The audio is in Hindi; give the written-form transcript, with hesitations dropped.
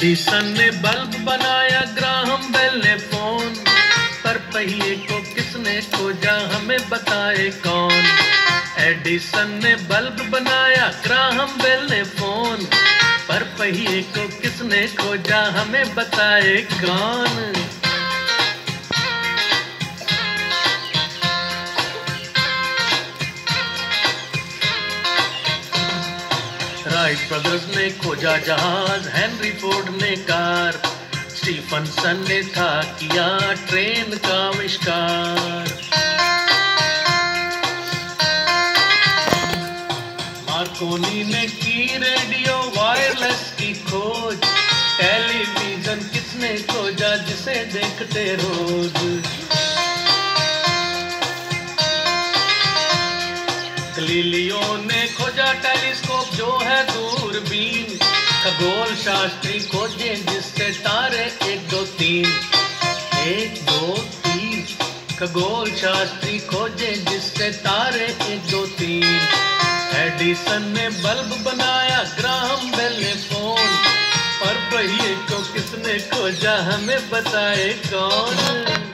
एडिसन ने बल्ब बनाया, ग्राहम बेल ने फोन, पर पहिए को किसने खोजा हमें बताए कौन। एडिसन ने बल्ब बनाया, ग्राहम बेल ने फोन, पर पहिए को किसने खोजा हमें बताए कौन। राइट ब्रदर्स ने खोजा जहाज, हेनरी फोर्ड ने कार, स्टीफनसन ने था किया ट्रेन का आविष्कार। मार्कोनी ने की रेडियो वायरलेस की खोज, टेलीविजन किसने खोजा जिसे देखते रोज। गलीलियो ने खोजा टेलीस्कोप जो है दूरबीन, खगोल शास्त्री खोजे जिससे तारे 1 2 3 1 2 3, खगोल शास्त्री खोजे जिससे तारे 1 2 3। एडिसन ने बल्ब बनाया, ग्राहम बेल ने फोन, पर पहिए को किसने खोजा हमें बताए कौन।